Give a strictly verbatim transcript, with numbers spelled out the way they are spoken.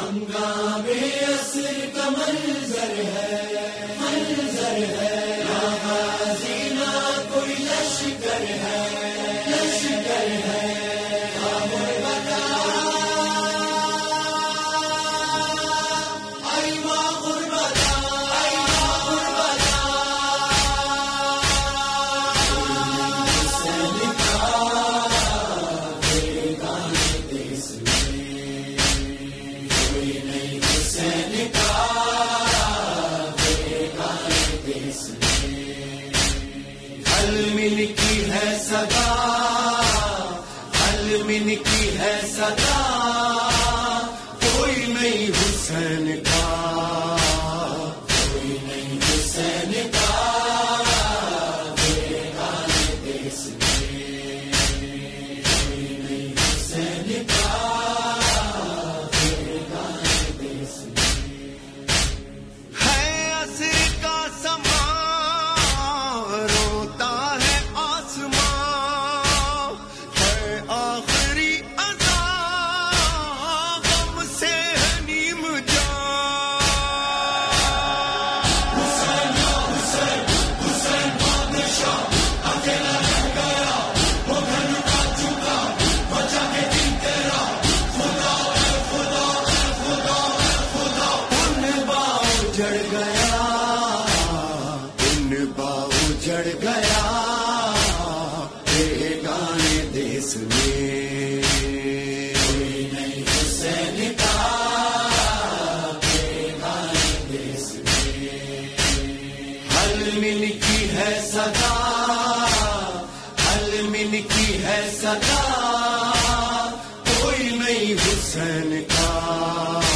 ہنگامے عصر کا منظر ہے، منظر ہے، نہ غازی نہ کوئی لشکر ہے، لشکر ہے، نہ غربتا ای ماں غربتا، ای ماں غربتا، حسین کا بیگانہ دیس میں کوئی نہیں، حسین کا بیگانہ دیس میں علمن کی ہے صدا، علمن کی ہے صدا، کوئی نہیں حسین کا، کوئی نہیں حسین کا بیگانہ دیس میں کوئی نہیں، حسین کا بیگانہ دیس میں ہے عصر کا سما، روتا ہے آسمان، ہے آخری اذان، غم سے ہے نیم جان۔ حسین یا حسین، حسین بادشاہ اکیلا رہ گیا، وہ گھر لٹا چکا، بچا کے دن تیرا، خدا اے خدا اے خدا اے خدا، ان باؤ جڑ گیا، ان باؤ جڑ گیا بیگانے دیس میں کوئی نہیں حسین کا بیگانہ دیس میں علمن کی ہے صدا، علمن کی ہے صدا، کوئی نہیں حسین کا،